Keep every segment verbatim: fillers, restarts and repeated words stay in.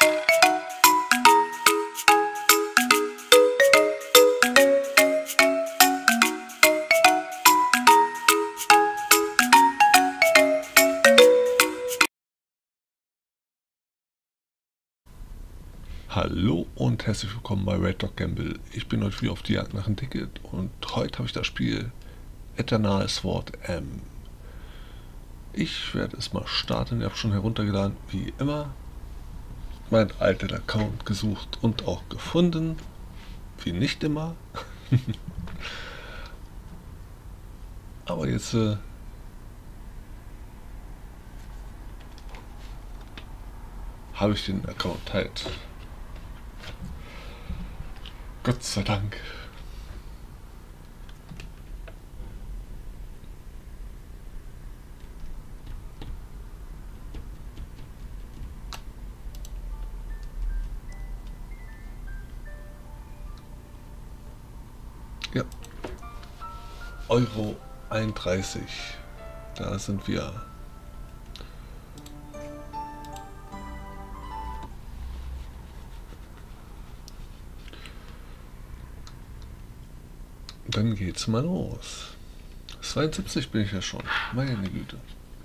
Hallo und herzlich willkommen bei Red Dog Gamble. Ich bin heute wieder auf die Jagd nach einem Ticket und heute habe ich das Spiel Eternal Sword M. Ich werde es mal starten, ich habe schon heruntergeladen, wie immer. Mein alter Account gesucht und auch gefunden, wie nicht immer. Aber jetzt äh, habe ich den Account halt. Gott sei Dank. Ja. Euro einunddreißig. Da sind wir. Dann geht's mal los. zweiundsiebzig bin ich ja schon. Meine Güte.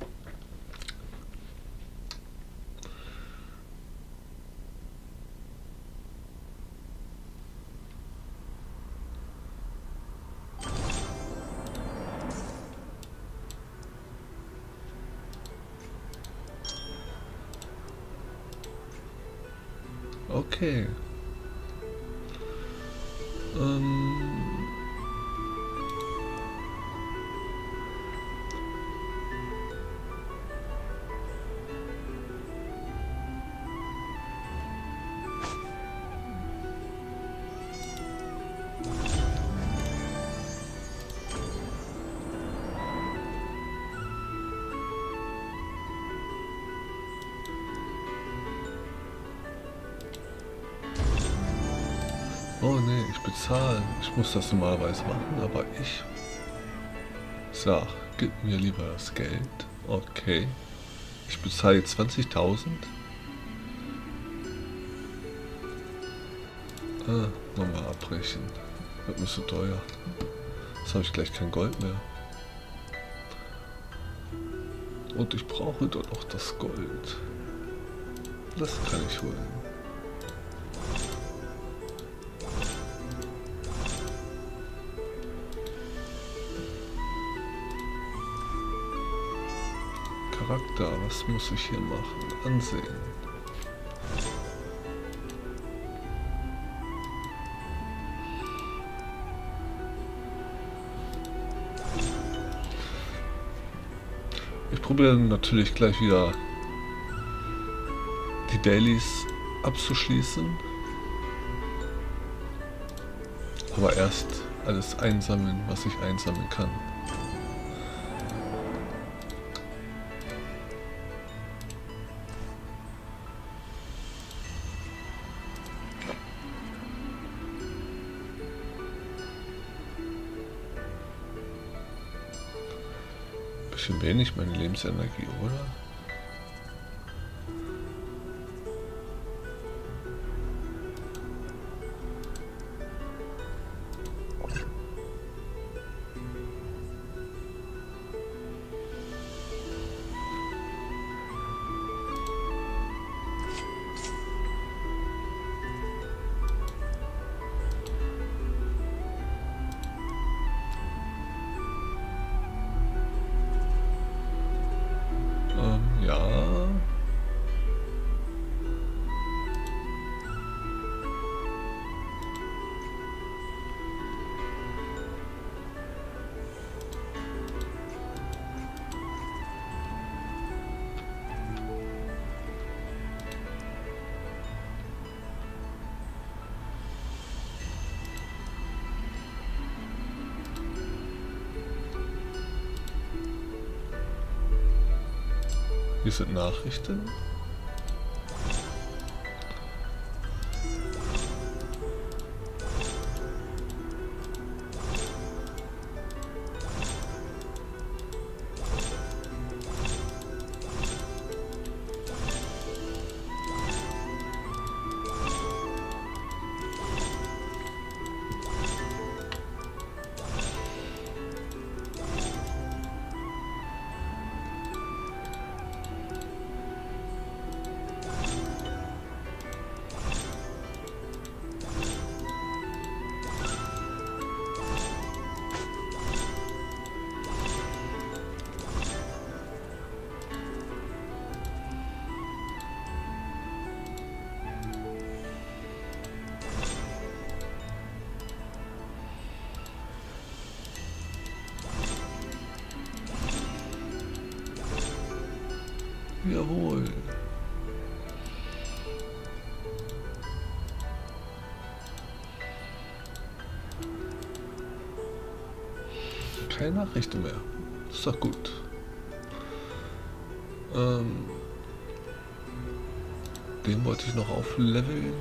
Okay. Ähm Oh ne, ich bezahle. Ich muss das normalerweise machen, aber ich sag, gib mir lieber das Geld. Okay. Ich bezahle jetzt zwanzigtausend. Ah, nochmal abbrechen. Wird mir so teuer. Jetzt habe ich gleich kein Gold mehr. Und ich brauche dort auch das Gold. Das kann ich holen. Charakter, was muss ich hier machen? Ansehen. Ich probiere natürlich gleich wieder die Dailies abzuschließen. Aber erst alles einsammeln, was ich einsammeln kann. Bisschen wenig meine Lebensenergie, oder? Hier sind Nachrichten. Jawohl. Keine Nachrichten mehr. Ist doch gut. Ähm, den wollte ich noch aufleveln.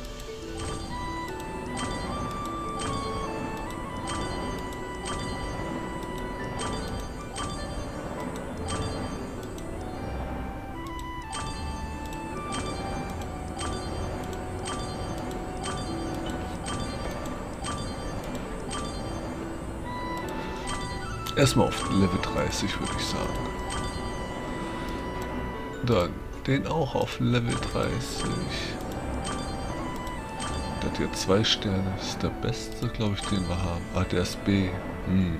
Erstmal auf Level dreißig, würde ich sagen. Dann den auch auf Level dreißig. Der hat hier zwei Sterne. Das ist der beste, glaube ich, den wir haben. Ah, der ist B. Hm.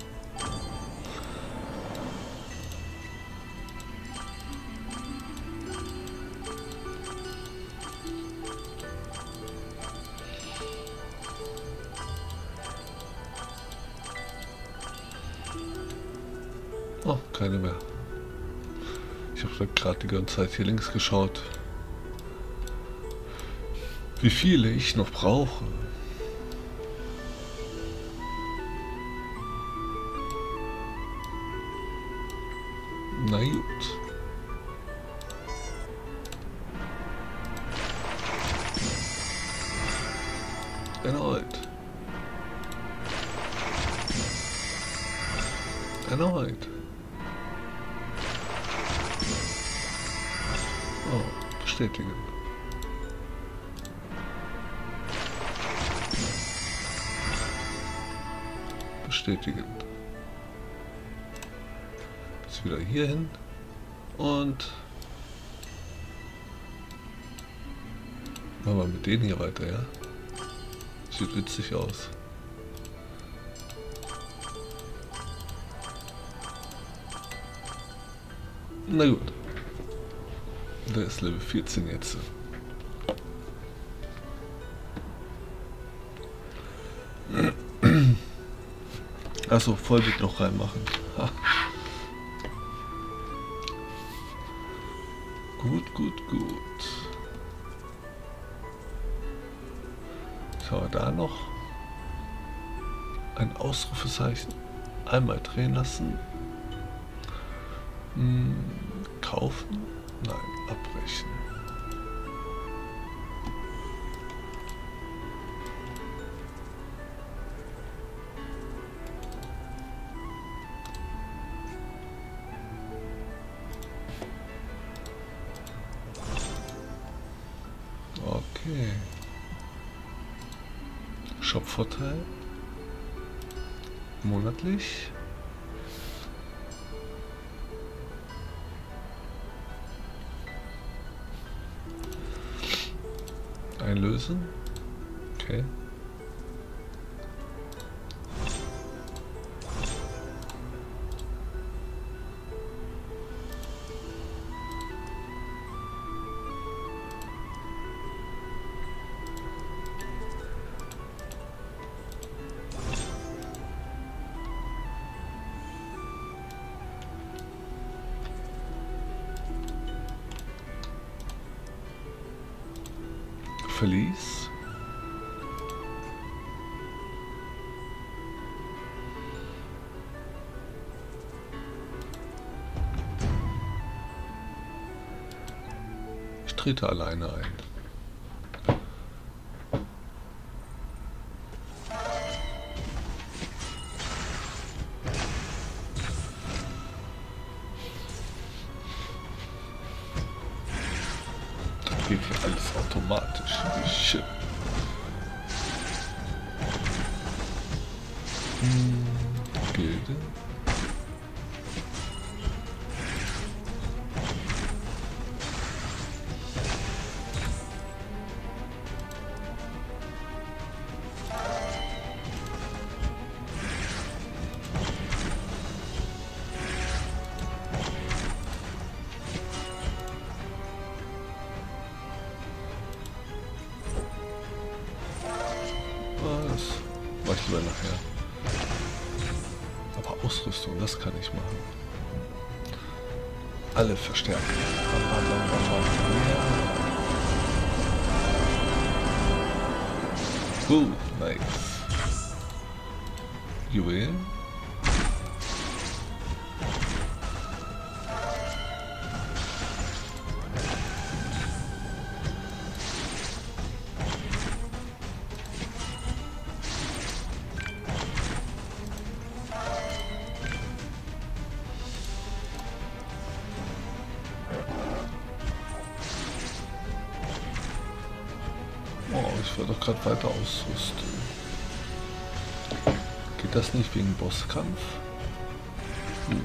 Oh, keine mehr. Ich habe gerade die ganze Zeit hier links geschaut, wie viele ich noch brauche. Na gut. Erneut. Erneut. Oh, bestätigen. Bestätigen. Jetzt wieder hier hin und machen wir mit denen hier weiter, ja? Sieht witzig aus. Na gut. Der ist Level vierzehn jetzt. Achso, Vollbild noch reinmachen. Ha. Gut, gut, gut. Schau mal, da noch ein Ausrufezeichen. Einmal drehen lassen. Hm, kaufen? Nein, abbrechen. Okay. Shop-Vorteil. Monatlich. Einlösen. Okay. Verlies. Ich trete alleine ein. Das geht hier alles automatisch. Shit. Hm, Gilde. Was? Mach ich lieber nachher. Aber Ausrüstung, das kann ich machen. alle verstärken. Bam, bam, bam, bam, bam. Ja. Uh, nice. Juwel. Oh, ich werde doch gerade weiter ausrüsten. Geht das nicht wegen Bosskampf? Hm.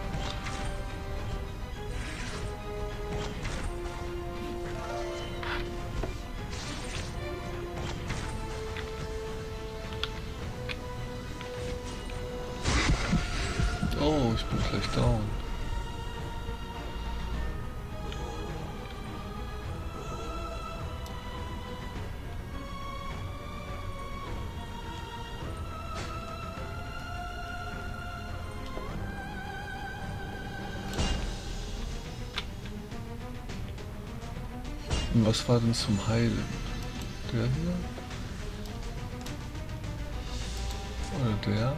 Oh, ich bin gleich down. Und was war denn zum Heilen? Der hier? Oder der?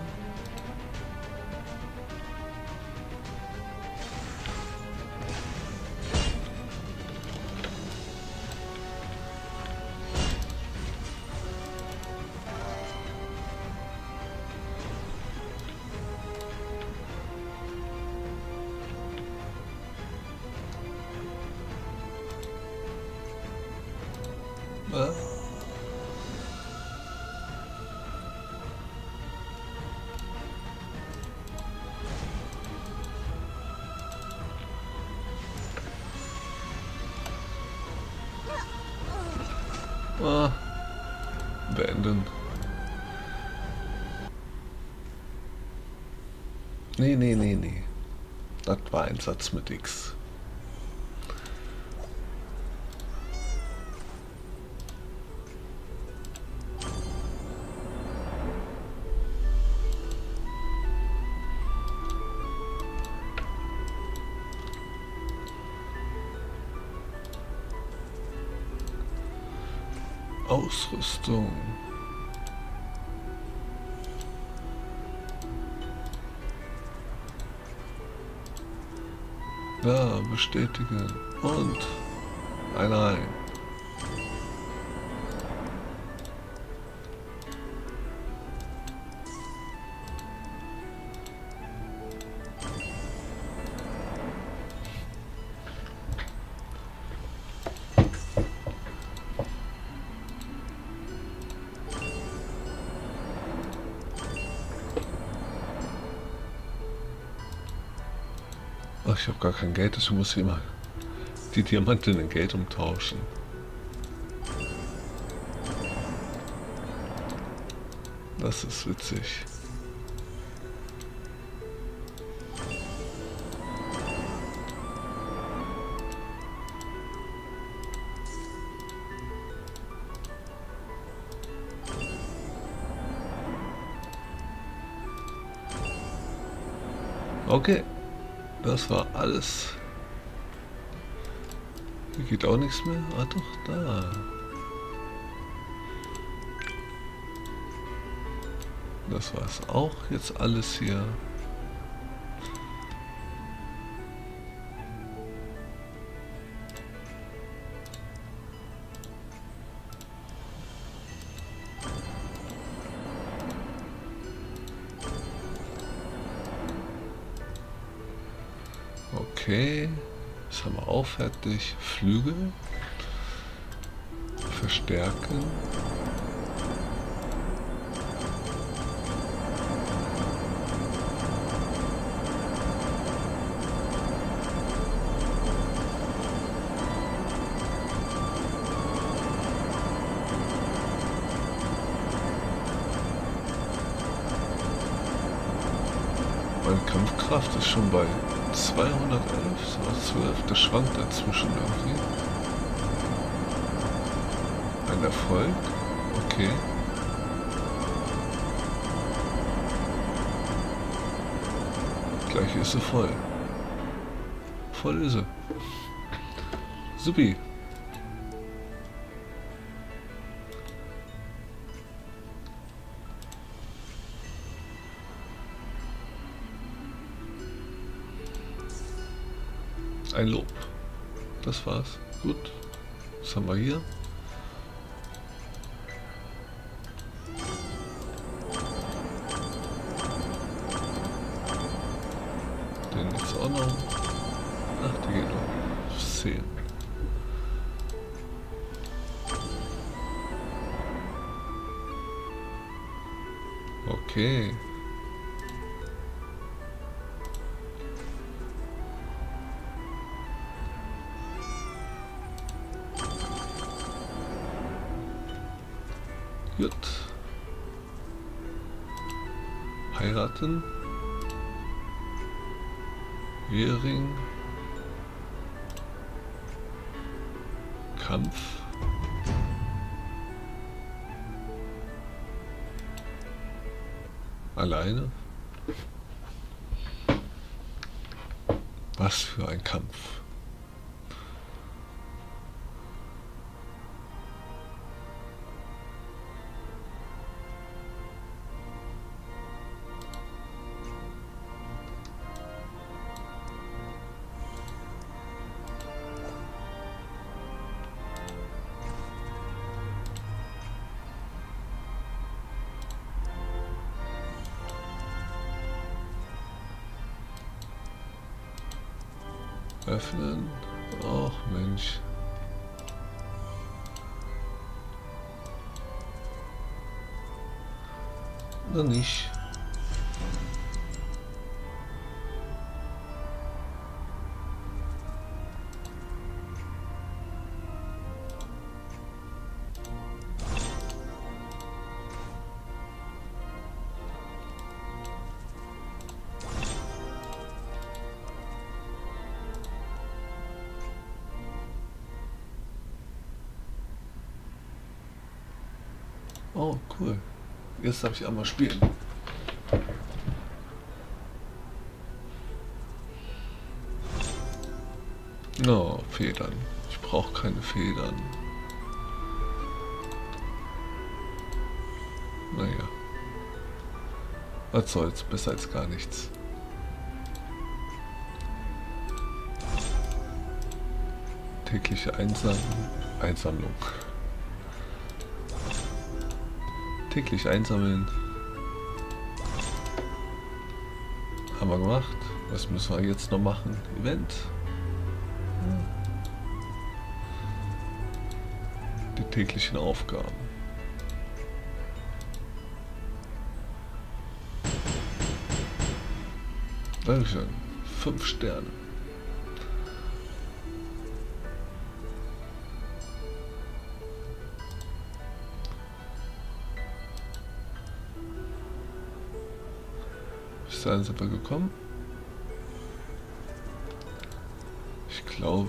Äh? Ah, beenden. Nee, nee, nee, nee. Das war ein Satz mit X. Ausrüstung. Ja, bestätige. Und ein Ei. Ach, ich habe gar kein Geld, deswegen muss ich immer die Diamanten in Geld umtauschen. Das ist witzig. Okay. Das war alles. Hier geht auch nichts mehr. Ah doch, da. Das war es auch jetzt alles hier. Okay, das haben wir auch fertig. Flügel verstärken. Meine Kampfkraft ist schon bei zweihundertelf oder zwölf, das schwankt dazwischen irgendwie. Ein Erfolg, okay. Gleich ist sie voll. voll ist sie. Supi. Ein Lob. Das war's. Gut. Was haben wir hier? Den gibt's auch noch. Ach, die geht noch. zehn. Okay. Gut. Heiraten. Ehering. Kampf. Alleine. Was für ein Kampf. Öffnen. Och Mensch. Noch nicht. Oh, cool. Jetzt darf ich einmal spielen. No, Federn. Ich brauche keine Federn. Naja. Was soll's, besser als gar nichts. Tägliche Einsam Einsammlung. Täglich einsammeln. Haben wir gemacht. Was müssen wir jetzt noch machen? Event. Die täglichen Aufgaben. Dankeschön. Fünf Sterne. Bis dahin sind wir gekommen. Ich glaube...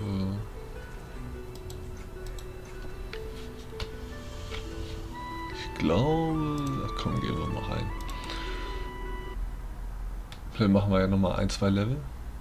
Ich glaube... Ach komm, gehen wir mal rein. Vielleicht machen wir ja nochmal ein, zwei Level.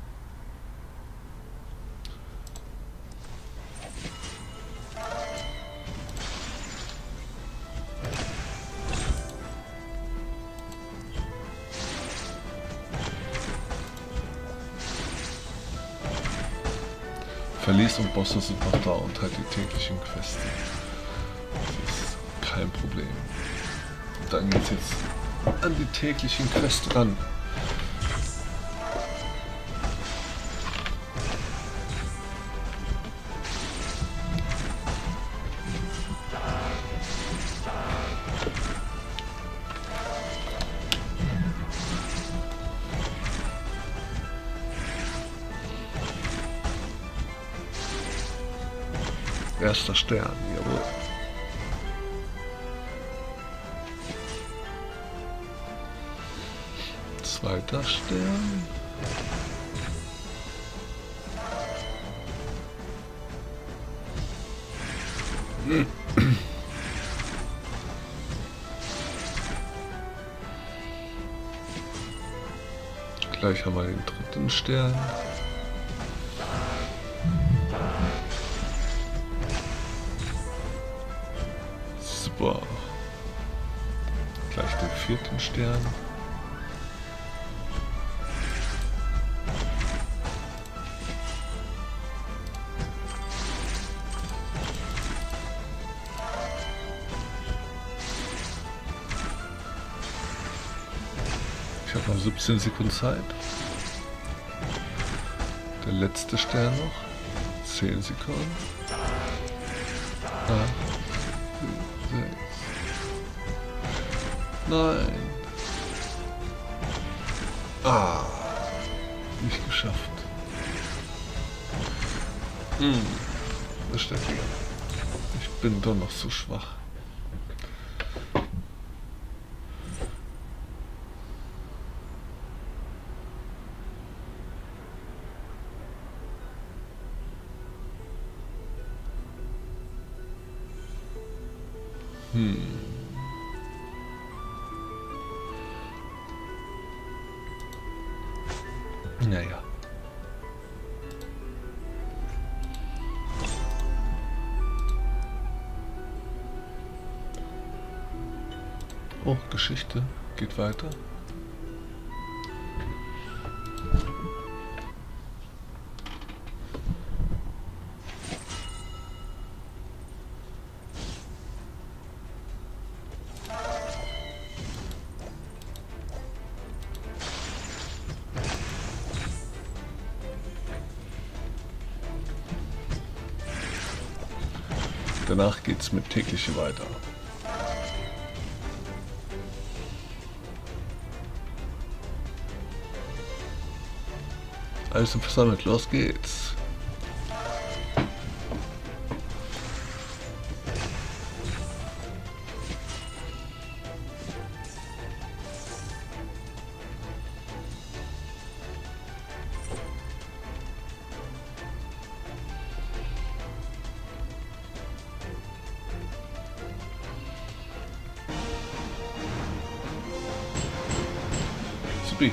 Verlies und Bosse sind noch da und halt die täglichen Quests. Das ist kein Problem. Und dann geht's jetzt an die täglichen Quests ran. Erster Stern, jawohl. Zweiter Stern. Hm. Gleich haben wir den dritten Stern. Super. Gleich den vierten Stern. Ich habe noch siebzehn Sekunden Zeit. Der letzte Stern noch. zehn Sekunden. acht, sechs. Nein. Ah. Nicht geschafft. Hm. Bestätigen. Ich bin doch noch so schwach. Hm. Naja. Oh, Geschichte geht weiter. Danach geht's mit tägliche weiter. Alles sind versammelt, los geht's. Supi.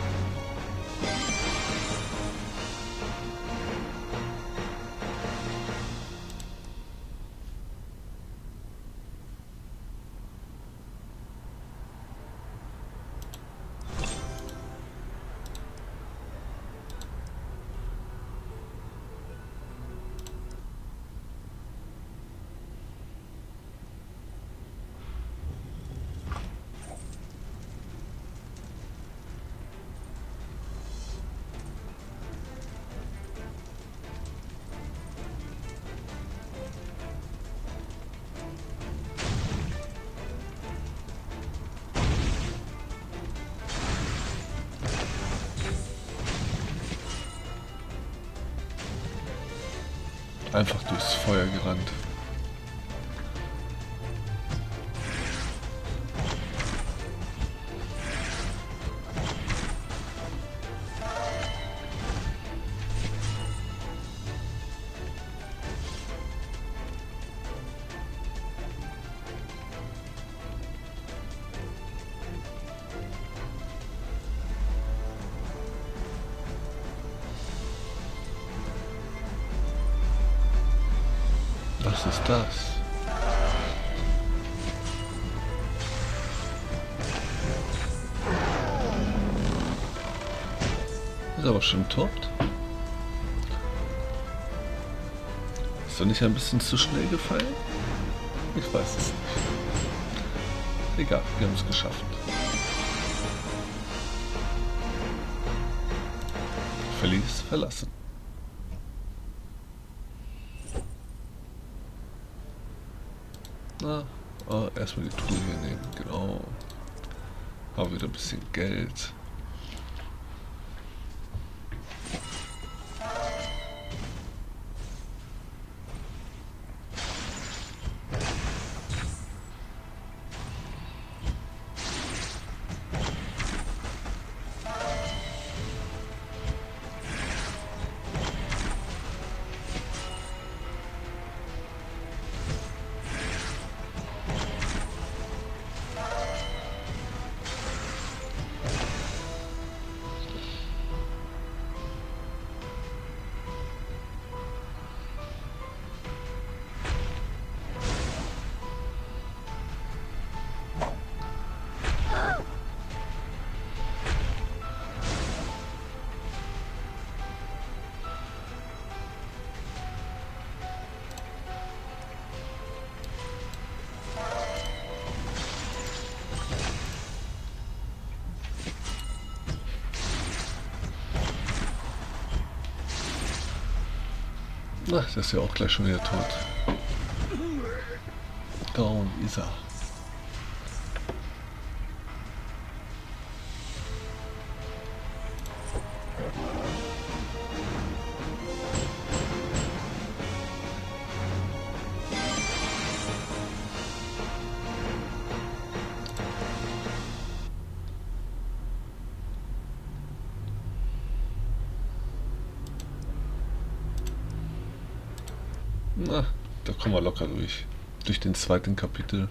Einfach durchs Feuer gerannt. Was ist das? Ist aber schon tot. Ist doch nicht ein bisschen zu schnell gefallen? Ich weiß es nicht. Egal, wir haben es geschafft. Verlies verlassen. Na, oh, erstmal die Truhe hier nehmen, genau. Haben wieder ein bisschen Geld. Na, das ist ja auch gleich schon wieder tot. Down ist er. Na, da kommen wir locker durch. Durch den zweiten Kapitel.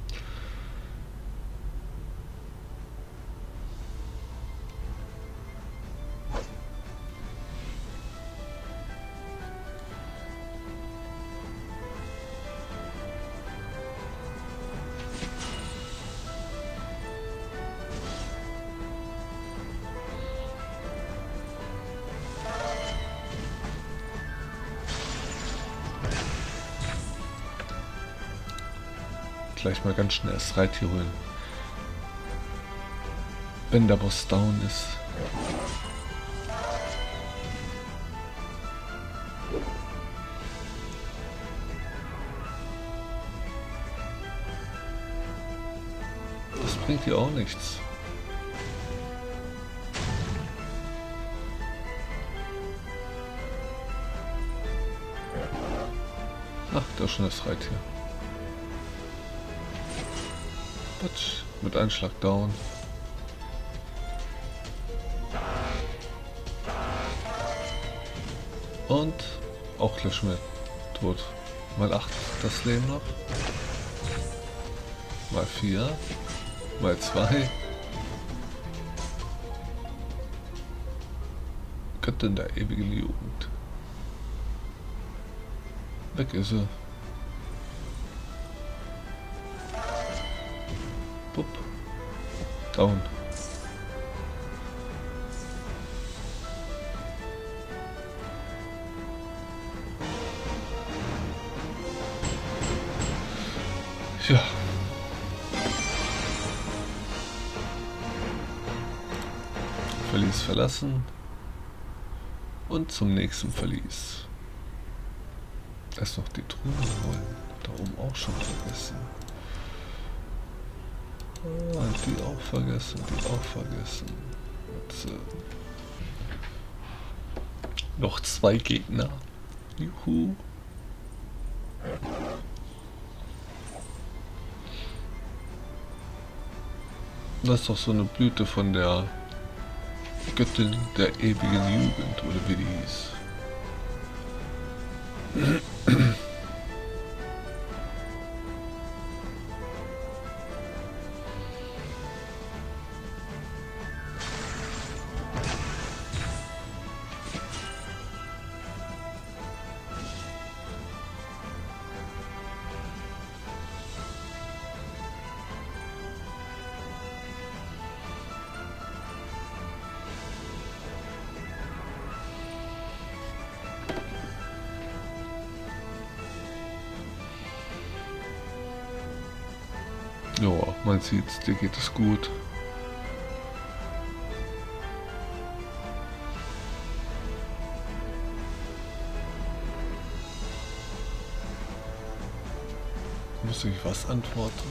Gleich mal ganz schnell das Reittier holen. Wenn der Boss down ist. Das bringt dir auch nichts. Ach, da ist schon das Reittier. Patsch, mit Einschlag down. Und auch gleich schon wieder tot. Mal acht das Leben noch. Mal vier. Mal zwei. Göttin der ewigen Jugend. Weg ist sie. Bup. Down. Ja. Verlies verlassen. Und zum nächsten Verlies. Erst noch die Truhe holen. Da oben auch schon vergessen. Ah, die auch vergessen, die auch vergessen. Jetzt, äh, noch zwei Gegner. Juhu. Das ist doch so eine Blüte von der Göttin der ewigen Jugend, oder wie die hieß. Ja, man sieht's, dir geht es gut. Muss ich was antworten?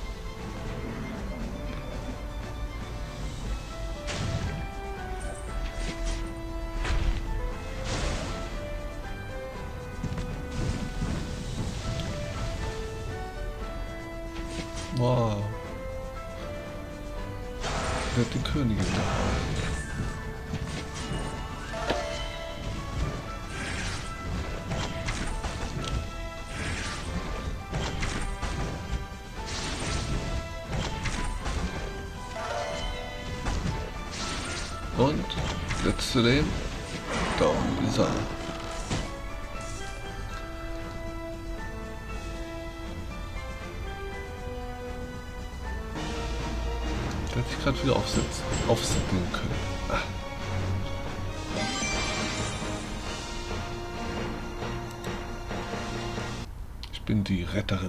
Wow. Wer hat die Königin da? Und letzte Leben. Da ist er. Hätte ich gerade wieder aufsetzen, aufsatteln können. Ah. Ich bin die Retterin.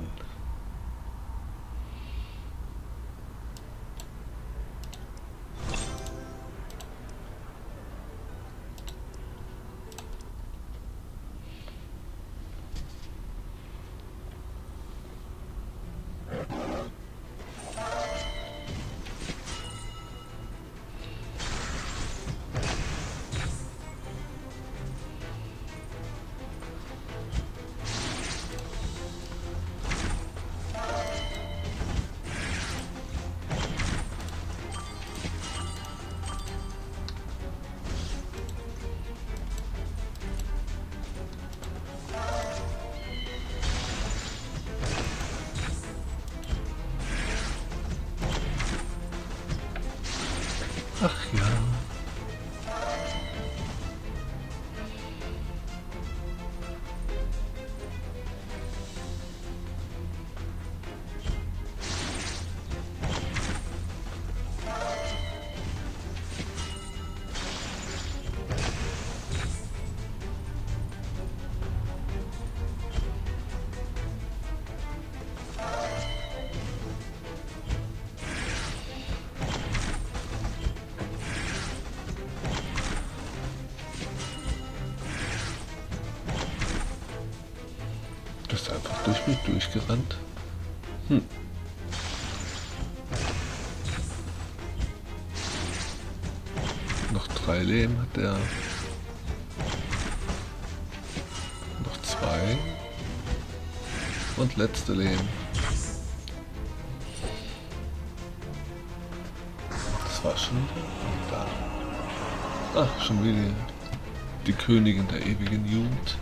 Ach ja. Das ist einfach durch mich durchgerannt. Hm. Noch drei Leben hat er. Noch zwei. Und letzte Leben. Das war schon da. Ach, schon wieder die Königin der ewigen Jugend.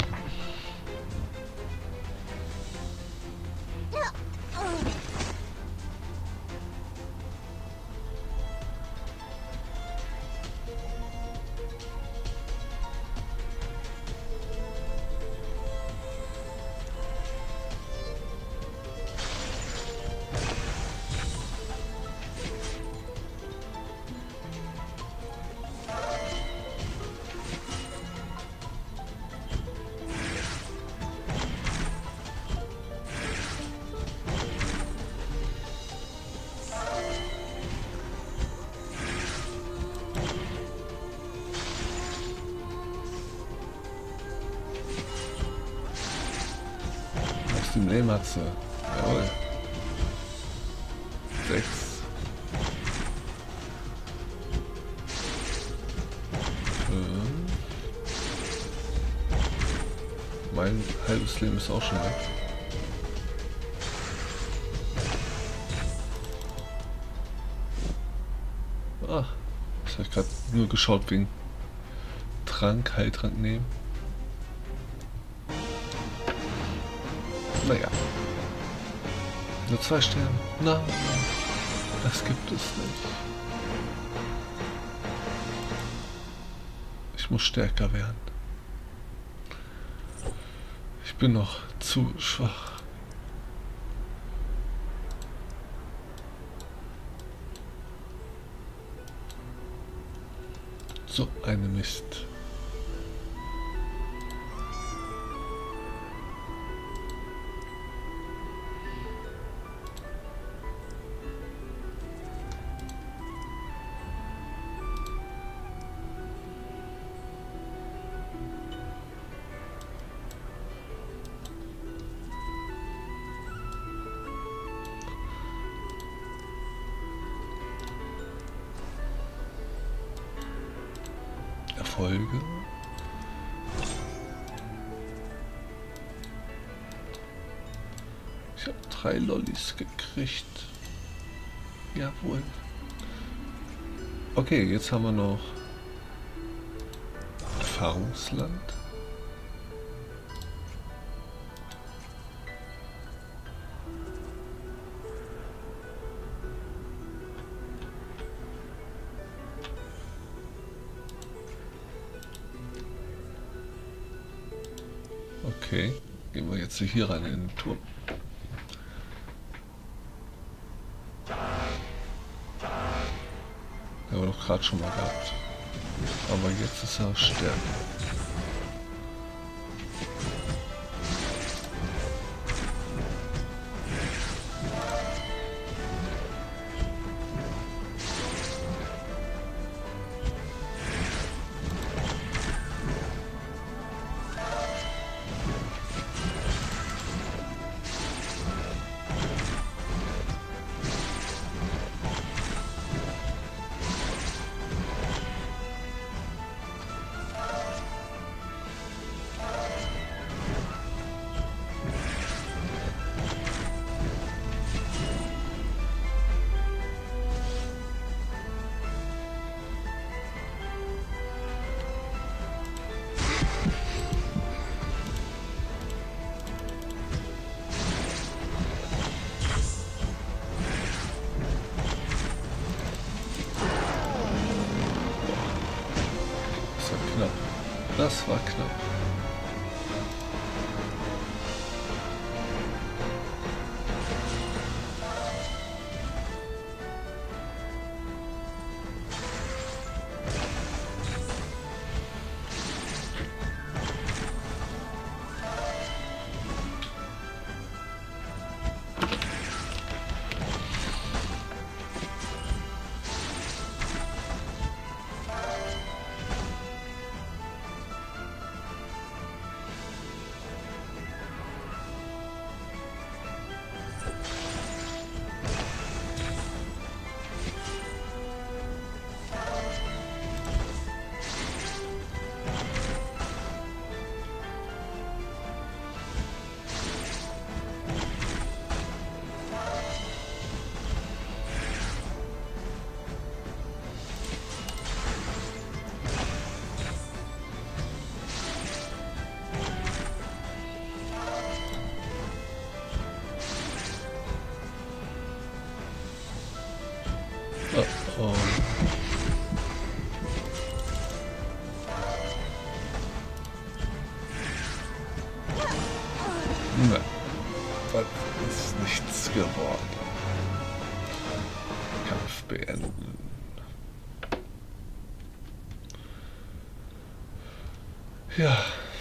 Im Leben hat sie. Jawohl. Sechs. Fünf. Mein halbes Leben ist auch schon weg. Ach, das habe ich gerade nur geschaut wegen Trank, Heiltrank nehmen. Naja. Nur zwei Sterne. Nein, das gibt es nicht. Ich muss stärker werden. Ich bin noch zu schwach. So eine Mist. Erfolge. Ich habe drei Lollis gekriegt. Jawohl. Okay, jetzt haben wir noch Erfahrungsland. Okay, gehen wir jetzt hier rein in den Turm. Haben wir doch gerade schon mal gehabt. Aber jetzt ist er stärker. Das war knapp. Oh. Nein, das ist nichts geworden. Kampf beenden. Ja.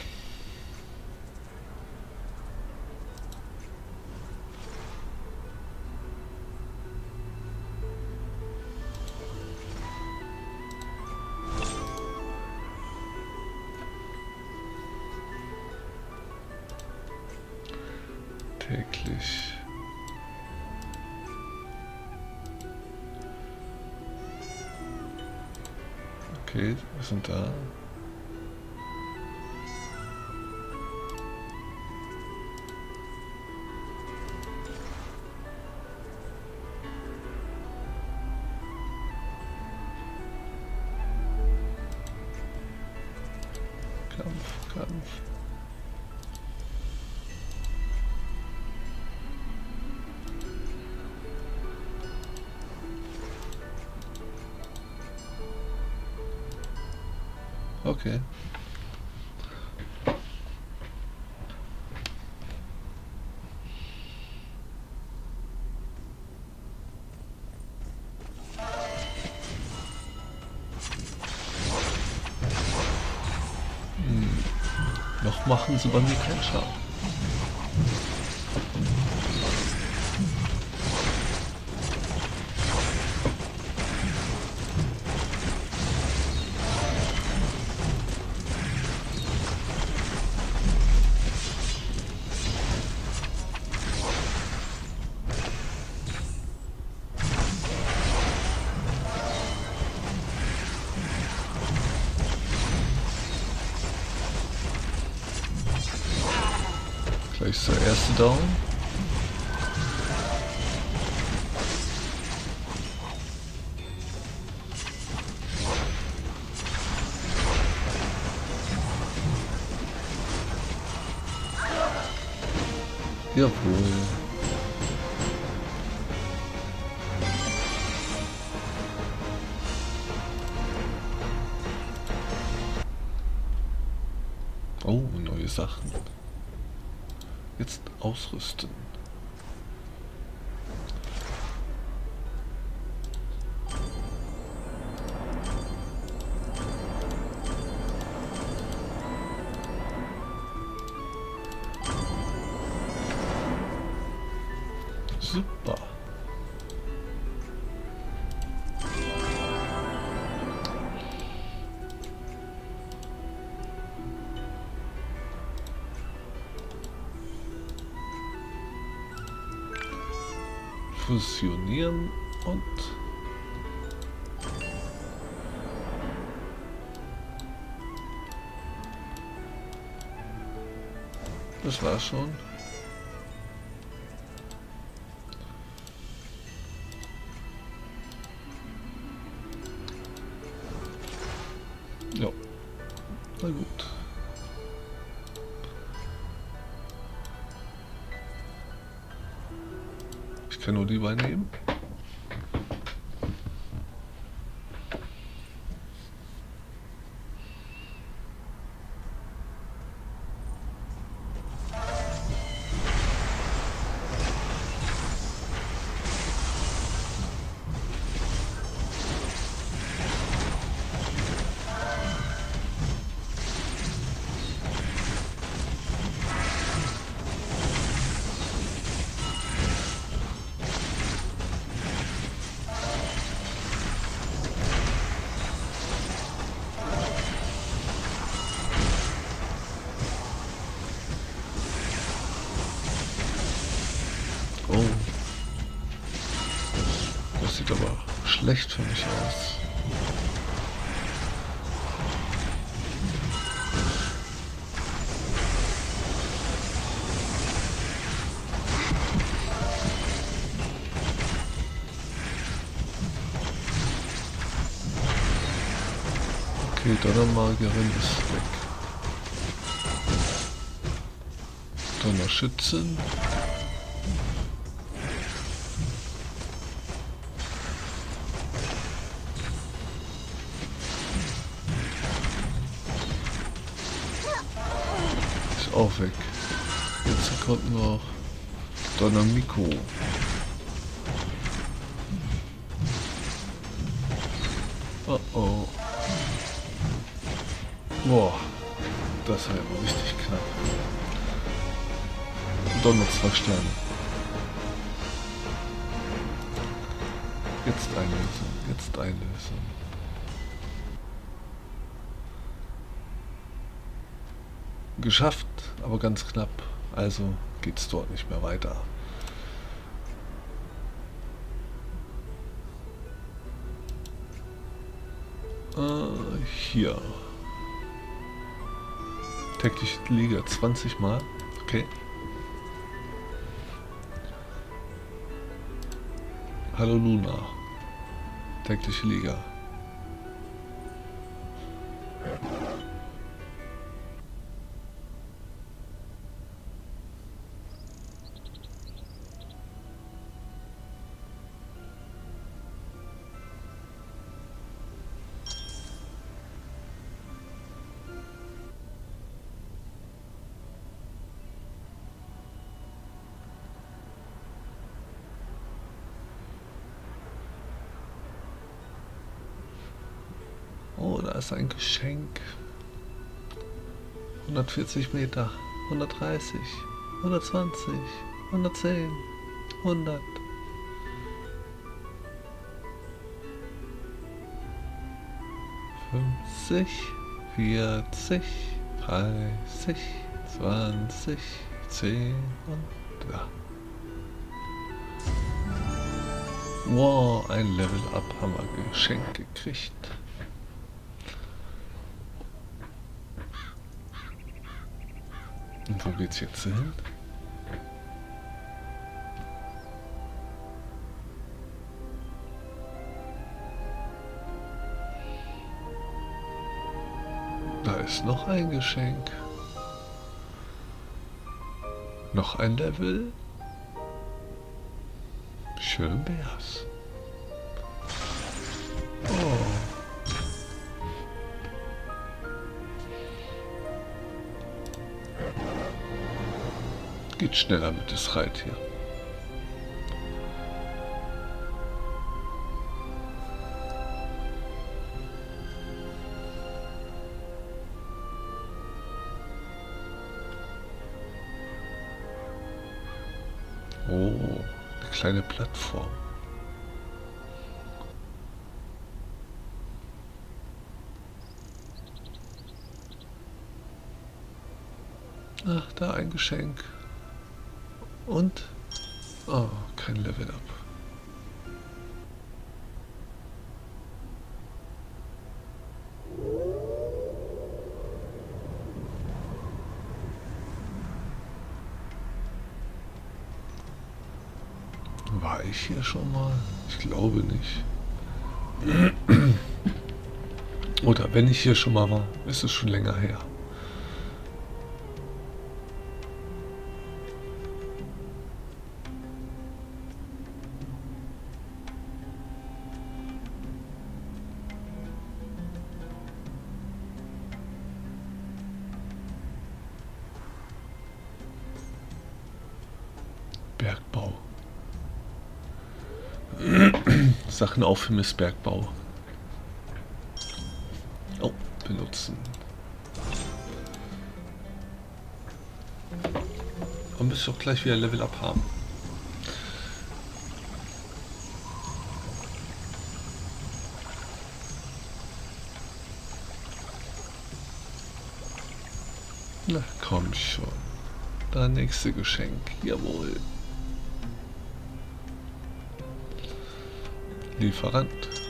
Täglich. Okay, wir sind da. Kampf, Kampf. Okay. Hm. Noch machen sie bei mir keinen Schaden. Gleich ist der erste down. Jawohl. Oh, neue Sachen. Jetzt ausrüsten. Super. Fusionieren und das war's schon. Ja, na gut. Ich kann nur die beiden nehmen. sieht aber schlecht für mich aus. Okay, Donnermagierin ist weg. Donnerschützen. Ist auch weg. Jetzt kommt noch Donnermiko. Oh oh. Boah, das war ja richtig knapp. Donner zwei Sterne. Jetzt einlösen, jetzt einlösen. Geschafft, aber ganz knapp. Also geht's dort nicht mehr weiter. Äh, hier. Tägliche Liga zwanzig Mal. Okay. Hallo Luna. Tägliche Liga. Oh, da ist ein Geschenk. hundertvierzig Meter, hundertdreißig, hundertzwanzig, hundertzehn, hundert. fünfzig, vierzig, dreißig, zwanzig, zehn und ja. Wow, ein Level Up haben wir geschenkt gekriegt. Und wo geht's jetzt hin? Da ist noch ein Geschenk. Noch ein Level. Schön wär's. Oh. Geht schneller mit das Reittier. Oh, eine kleine Plattform. Ach, da ein Geschenk. Und? Oh, kein Level Up. War ich hier schon mal? Ich glaube nicht. Oder wenn ich hier schon mal war, ist es schon länger her. Bergbau. Sachen aufheben ist Bergbau. Oh, benutzen. Man müsste doch gleich wieder Level Up haben. Na komm schon. Das nächste Geschenk. Jawohl. Lieferant.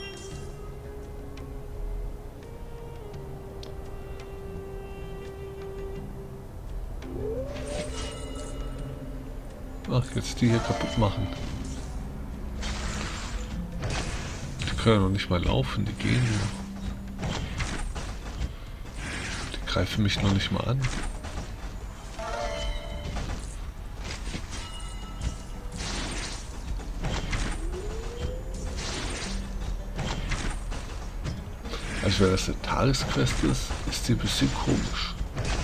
Ach, jetzt die hier kaputt machen. Die können ja noch nicht mal laufen, die gehen nur. Die greifen mich noch nicht mal an. Also wenn das eine Tagesquest ist, ist die ein bisschen komisch.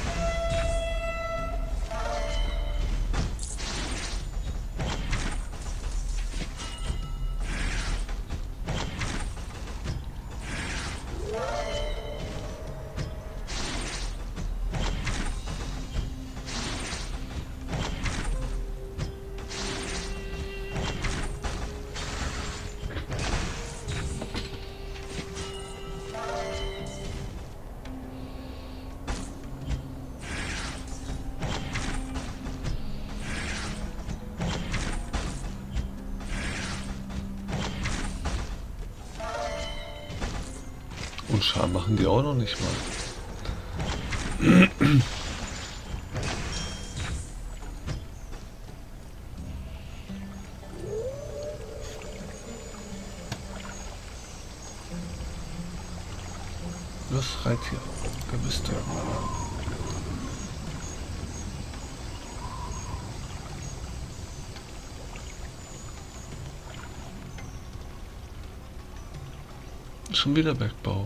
Und Schaden machen die auch noch nicht mal. Los, Reittier. Da bist du. Schon wieder Bergbau.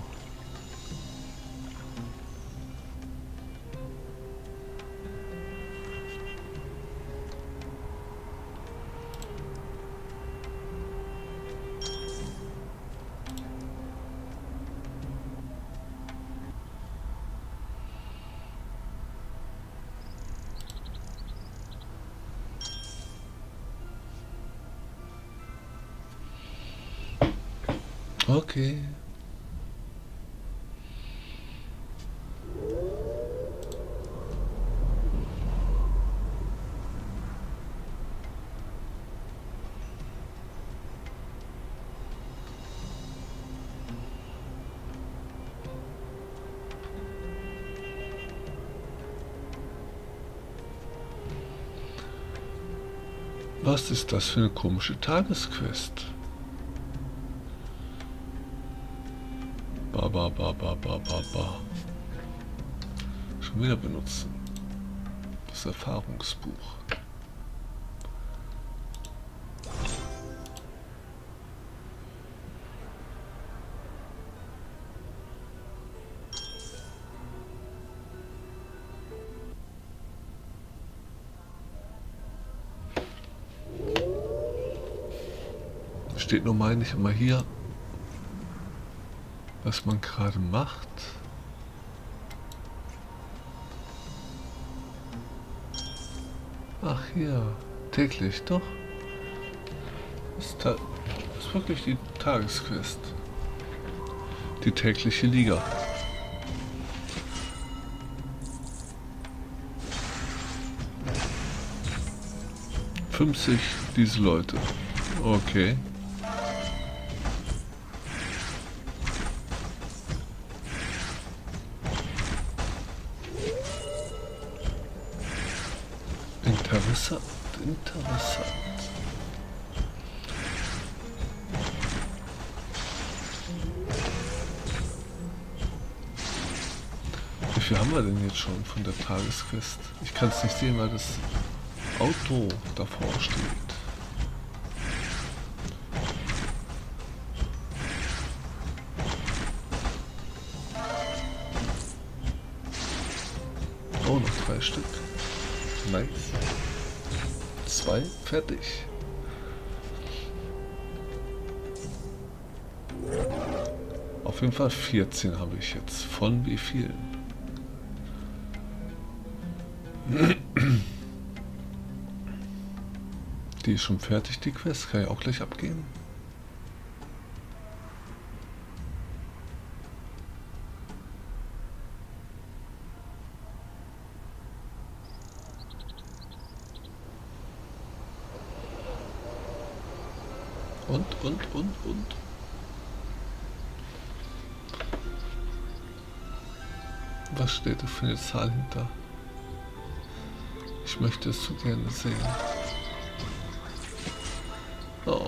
Okay. Was ist das für eine komische Tagesquest? Ba, ba, ba, ba, ba, ba, ba. Schon wieder benutzen. Das Erfahrungsbuch. Steht nur mal nicht immer hier, was man gerade macht. Ach hier, täglich, doch. Ist, ist wirklich die Tagesquest. Die tägliche Liga. fünfzig diese Leute. Okay. Interessant, interessant. Wie viel haben wir denn jetzt schon von der Tagesquest? Ich kann es nicht sehen, weil das Auto davor steht. Oh, noch drei Stück. Nice. Zwei, fertig. Auf jeden Fall vierzehn habe ich jetzt. Von wie vielen? Die ist schon fertig, die Quest. Kann ich auch gleich abgeben. Und, und, und, und. Was steht da für eine Zahl hinter? Ich möchte es so gerne sehen. Oh.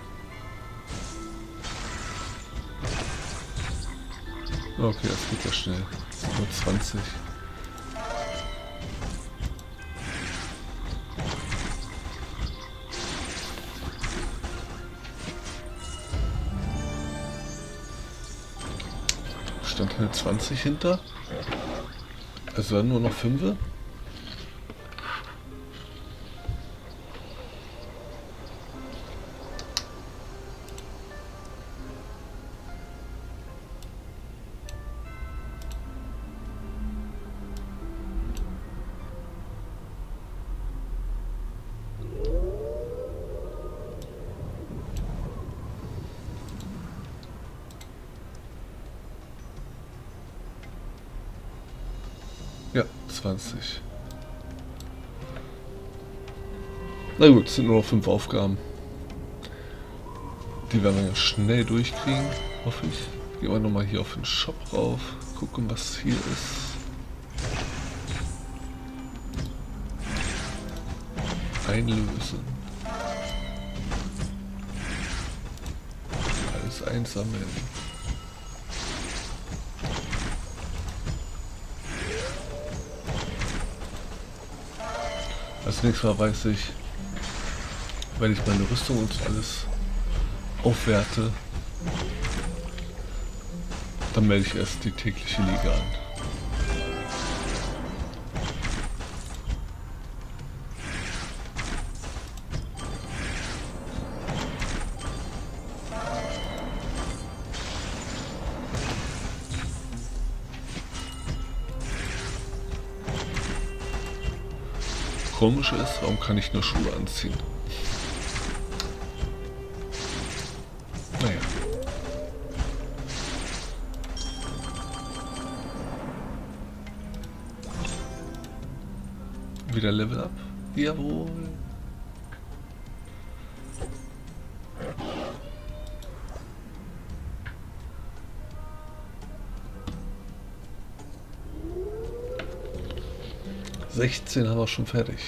Okay, das geht ja schnell. Nur zwanzig. Stand eine zwanzig hinter? Also dann nur noch fünf? Ja, zwanzig. Na gut, es sind nur noch fünf Aufgaben. Die werden wir ja schnell durchkriegen, hoffe ich. Gehen wir nochmal hier auf den Shop rauf, gucken, was hier ist. Einlösen. Alles einsammeln. Als nächstes Mal weiß ich, wenn ich meine Rüstung und alles aufwerte, dann melde ich erst die tägliche Liga an. Komisch ist, warum kann ich nur Schuhe anziehen? Naja. Wieder Level Up? Jawohl. sechzehn haben wir schon fertig.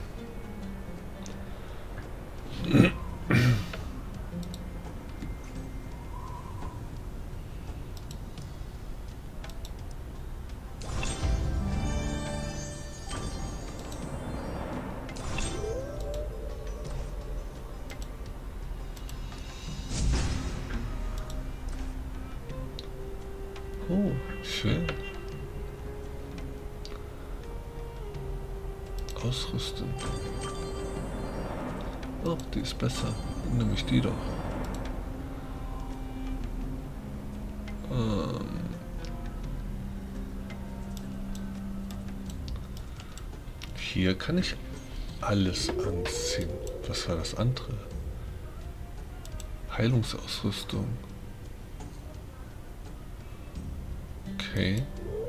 Oh, schön. Ausrüsten. Oh, die ist besser. Nehme ich die doch. Ähm. Hier kann ich alles anziehen. Was war das andere? Heilungsausrüstung. Okay.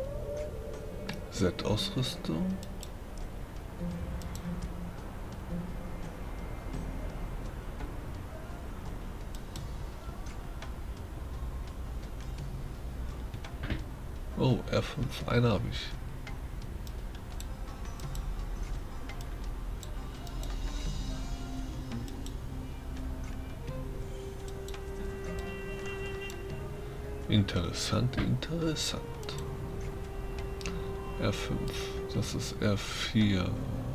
Z-Ausrüstung. Oh, R fünf, eine habe ich. Interessant, interessant. R fünf, das ist R vier.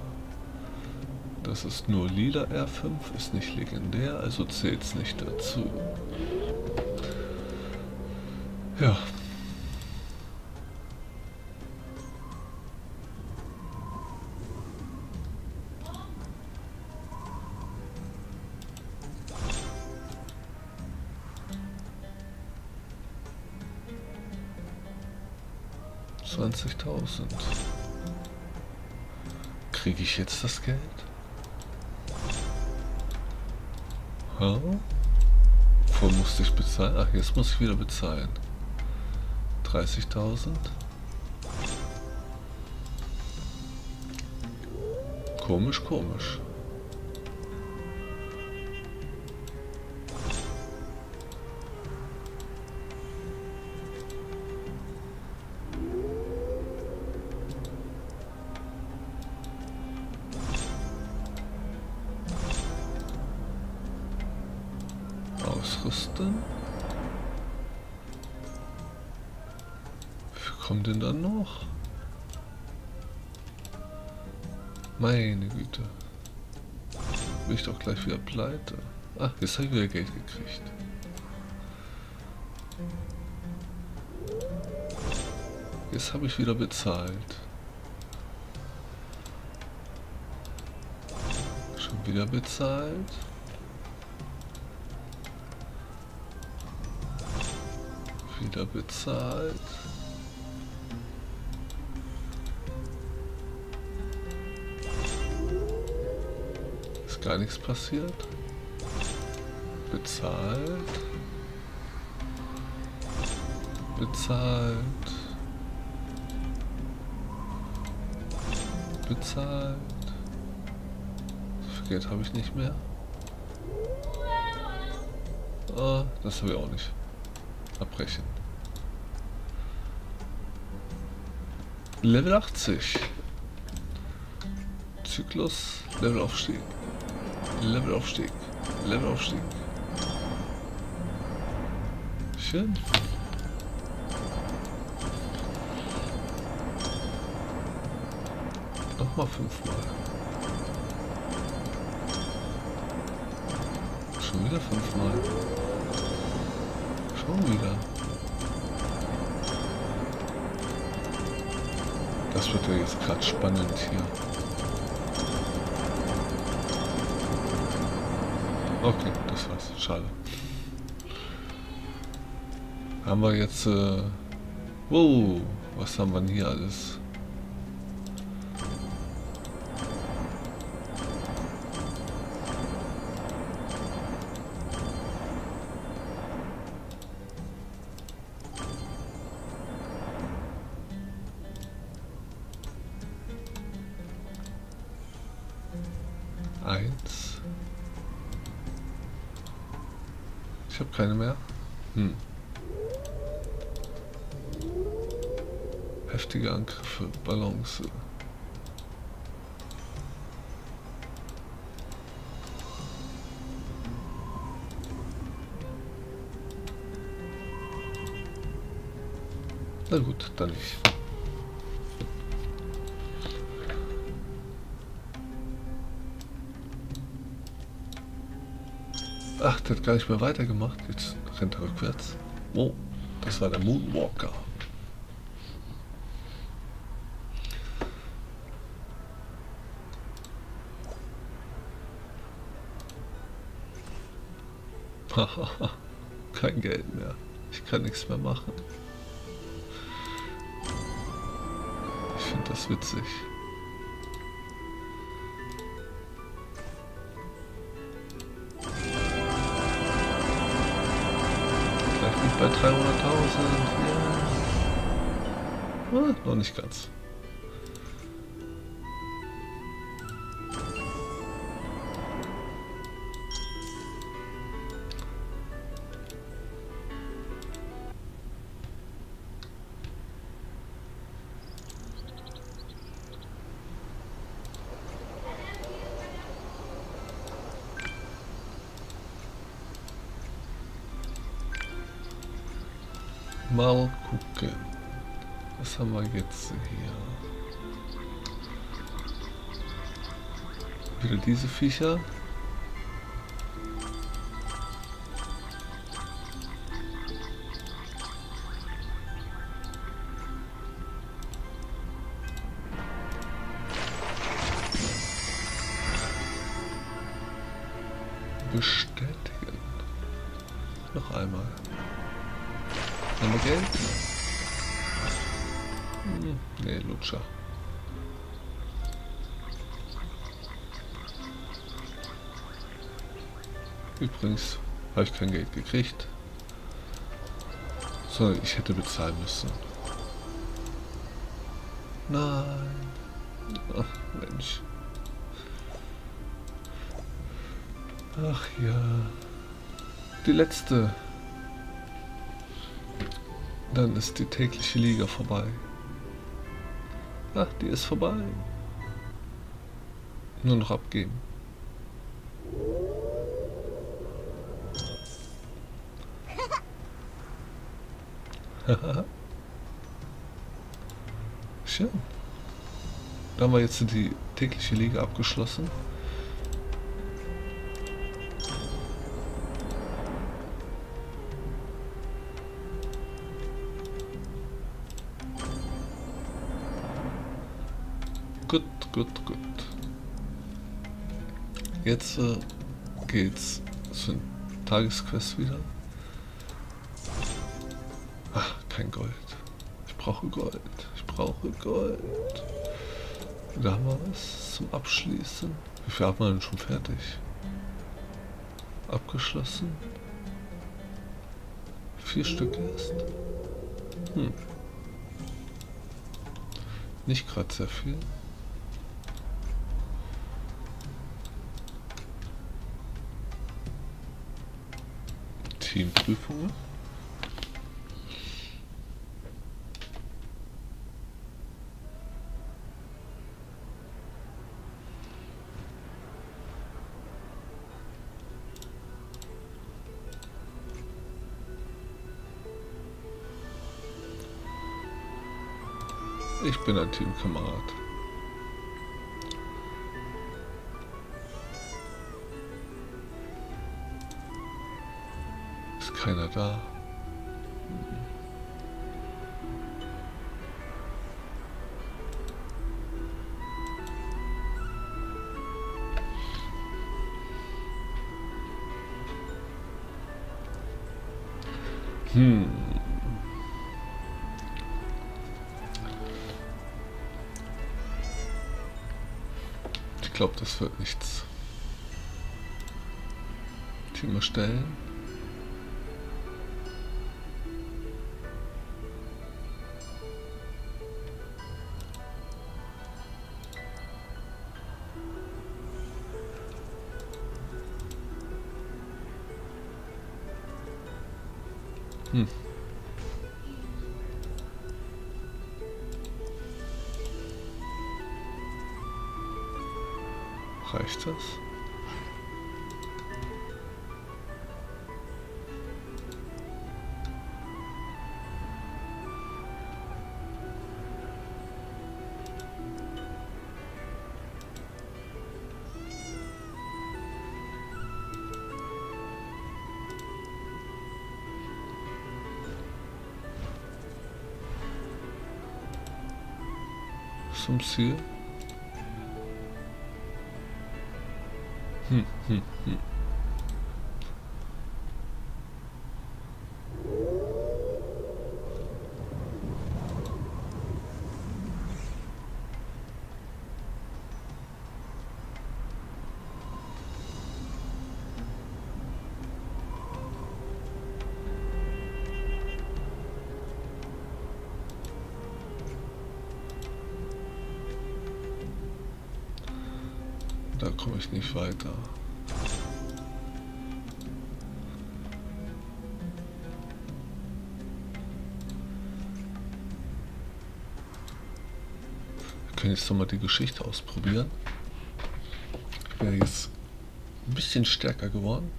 Das ist nur lila R fünf, ist nicht legendär, also zählt es nicht dazu. Ja. zwanzigtausend. Kriege ich jetzt das Geld? Ha? Vorher musste ich bezahlen. Ach, jetzt muss ich wieder bezahlen. dreißigtausend. Komisch, komisch. Ausrüsten. Wie viel kommt denn dann noch? Meine Güte. Bin ich doch gleich wieder pleite. Ach, jetzt habe ich wieder Geld gekriegt. Jetzt habe ich wieder bezahlt. Schon wieder bezahlt. Wieder bezahlt. Ist gar nichts passiert. Bezahlt. Bezahlt. Bezahlt. So viel Geld habe ich nicht mehr. Ah, das habe ich auch nicht. Abbrechen. Level achtzig. Zyklus. Levelaufstieg. Levelaufstieg. Levelaufstieg. Schön. Nochmal fünfmal. Schon wieder fünfmal. Schon wieder. Das wird ja jetzt gerade spannend hier. Okay, das war's. Schade. Haben wir jetzt... Äh wow, was haben wir denn hier alles? Eins. Ich habe keine mehr. Hm. Heftige Angriffe, Balance. Na gut, dann nicht. Ach, der hat gar nicht mehr weitergemacht. Jetzt rennt er rückwärts. Oh, das war der Moonwalker. Hahaha, kein Geld mehr. Ich kann nichts mehr machen. Ich finde das witzig. Bei dreihunderttausend, ja. Ah, noch nicht ganz. Mal gucken. Was haben wir jetzt hier? Wieder diese Viecher. Bestätigen. Noch einmal. Haben wir Geld? Hm, nee, Lutscher. Übrigens habe ich kein Geld gekriegt. So, ich hätte bezahlen müssen. Nein. Ach, Mensch. Ach ja. Die letzte. Dann ist die tägliche Liga vorbei. Ach, die ist vorbei. Nur noch abgeben. Tja. Da haben wir jetzt die tägliche Liga abgeschlossen. Gut, gut, gut. Jetzt äh, geht's zu den Tagesquest wieder. Ach, kein Gold. Ich brauche Gold. Ich brauche Gold. Da haben wir was zum Abschließen. Wie viel haben wir denn schon fertig? Abgeschlossen? Vier Stück erst? Hm. Nicht gerade sehr viel. Teamprüfungen. Ich bin ein Teamkamerad. Ist keiner da? Hm. Ich glaube, das wird nichts. Team erstellen. Hm. Reicht das? Zum Ziel. Hm, hm, hm. Da komme ich nicht weiter. Wir können jetzt nochmal die Geschichte ausprobieren. Ich bin jetzt ein bisschen stärker geworden.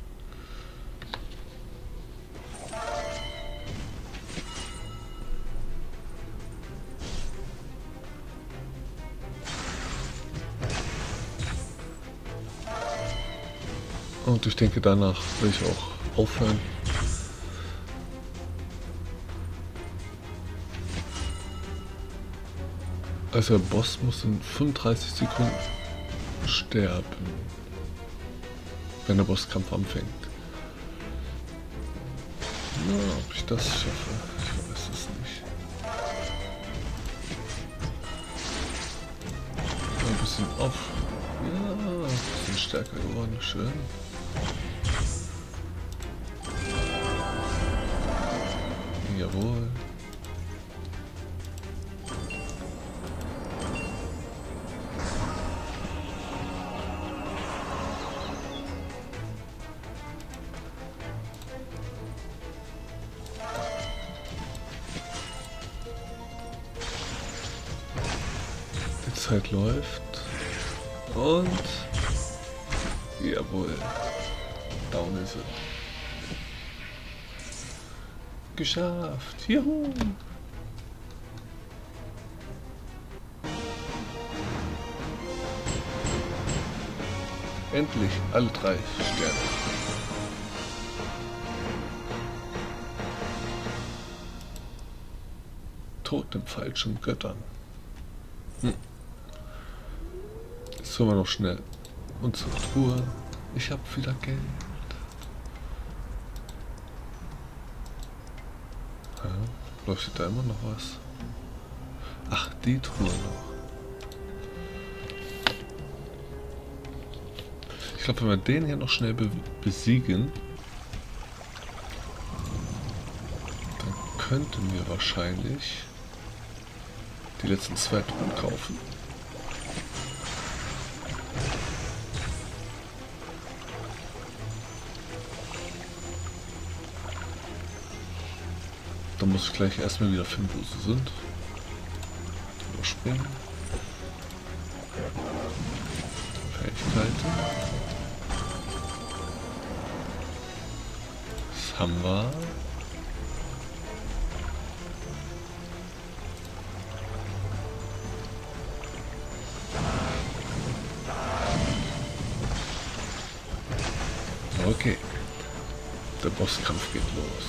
Und ich denke, danach will ich auch aufhören. Also der Boss muss in fünfunddreißig Sekunden sterben, wenn der Bosskampf anfängt. Na, ob ich das schaffe, ich weiß es nicht. Ein bisschen auf. Ja, ein bisschen stärker geworden, schön. Jawohl. Die Zeit läuft. Und jawohl. Down ist er. Geschafft. Juhu. Endlich alle drei Sterne. Tod den falschen Göttern. Hm. Jetzt holen wir noch schnell unsere Truhe. Ich habe wieder Geld. Ja, leuchtet da immer noch was? Ach, die Truhe noch. Ich glaube, wenn wir den hier noch schnell be besiegen, dann könnten wir wahrscheinlich die letzten zwei Truhen kaufen. Dann muss ich gleich erstmal wieder finden, wo sie sind. Überspringen. Fähigkeiten. Was haben wir? Okay. Der Bosskampf geht los.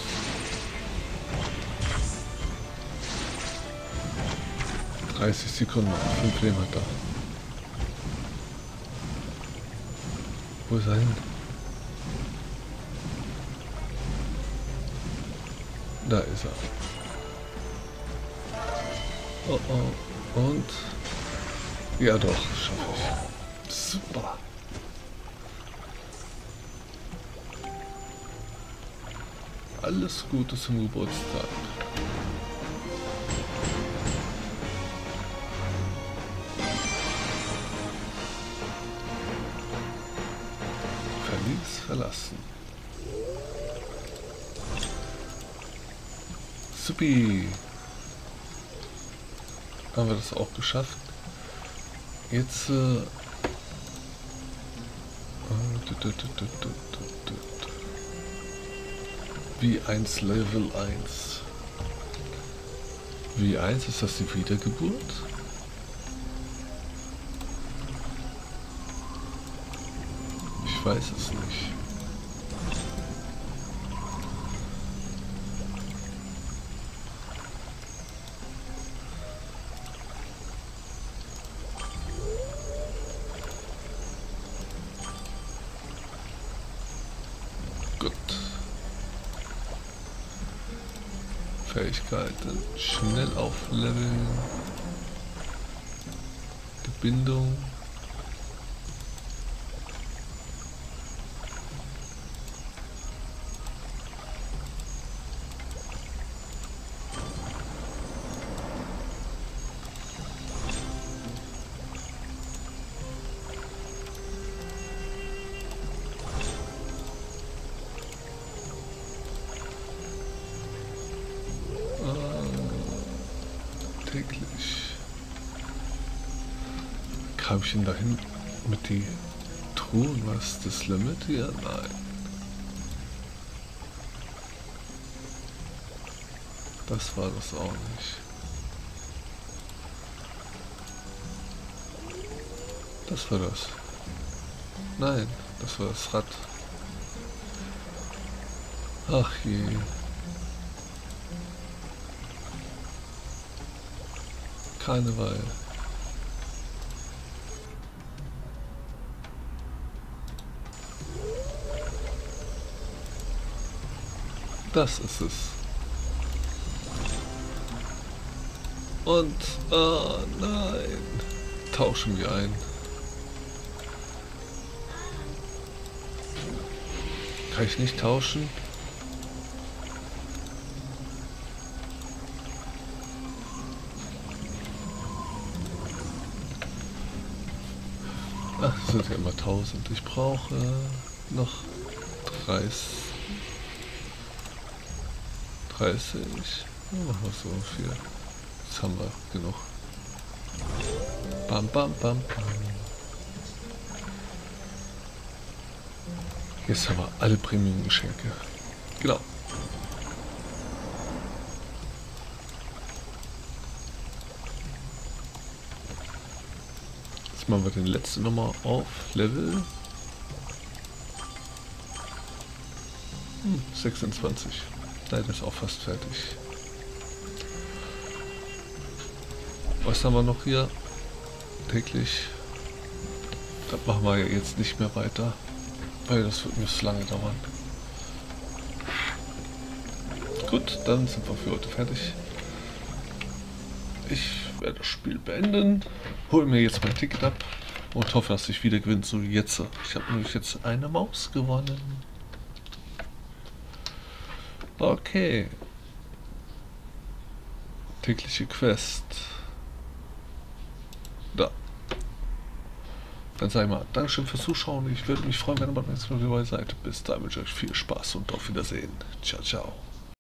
dreißig Sekunden, fünf Leben hat er. Wo ist er hin? Da ist er. Oh oh. Und? Ja doch, schaffe ich. Super. Alles Gute zum Geburtstag. Verlies verlassen. Supi. Haben wir das auch geschafft. Jetzt äh, V eins Level eins. V eins, ist das die Wiedergeburt? Ich weiß es nicht. Gut. Fähigkeiten. Schnell aufleveln. Gebindung. Täglich. Kam ich ihn dahin mit die Truhen? Was das Limit hier? Nein. Das war das auch nicht. Das war das. Nein, das war das Rad. Ach je. Karneval. Das ist es. Und, oh nein, tauschen wir ein. Kann ich nicht tauschen? Ach, das sind ja immer tausend. Ich brauche noch dreißig. dreißig. Ja, machen wir so viel. Jetzt haben wir genug. Bam, bam, bam, bam. Jetzt haben wir alle Premium-Geschenke. Genau. machen wir den letzten nochmal auf Level hm, sechsundzwanzig. Nein, der ist auch fast fertig. Was haben wir noch hier? Täglich. Das machen wir ja jetzt nicht mehr weiter, weil das wird mir zu lange dauern. Gut, dann sind wir für heute fertig. Ich werde das Spiel beenden, hole mir jetzt mein Ticket ab und hoffe, dass ich wieder gewinne, so wie jetzt. Ich habe nämlich jetzt eine Maus gewonnen. Okay. Tägliche Quest. Da. Dann sage ich mal, Dankeschön fürs Zuschauen. Ich würde mich freuen, wenn ihr beim nächsten Mal dabei seid. Bis dahin wünsche ich euch viel Spaß und auf Wiedersehen. Ciao, ciao.